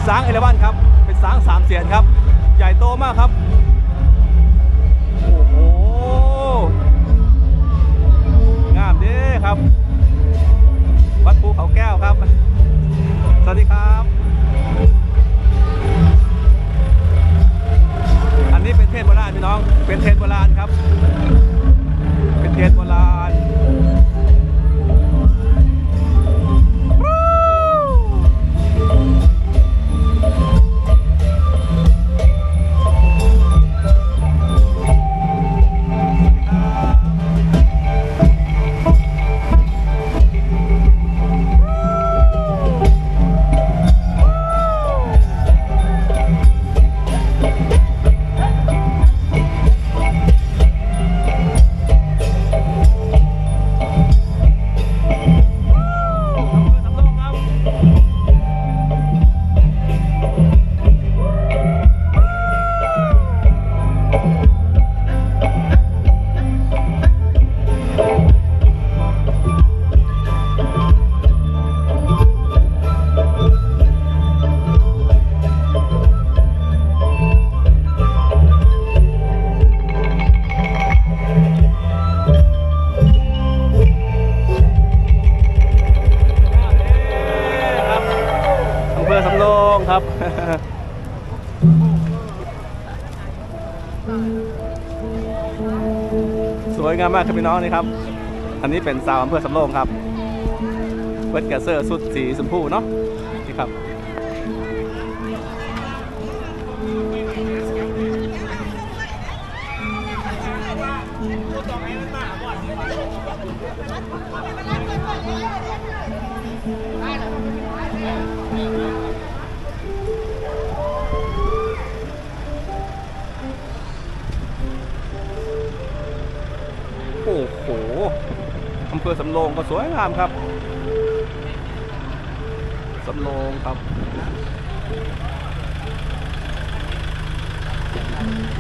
ช้างเอราวัณครับเป็นช้างสามเสียนครับใหญ่โตมากครับโอ้โหงามเด้ครับวัดภูเขาแก้วครับสวัสดีครับอันนี้เป็นเทศโบราณพี่น้องเป็นเทศโบราณครับเป็นเทศโบราณครับสวยงามมากครับพี่น้องนี่ครับอันนี้เป็นสาวอำเภอสำโรงครับเวทแกเซอร์สุดสีชมพูเนาะนี่ครับโอ้โหอำเภอสำโรงก็สวยงามครับสำโรงครับ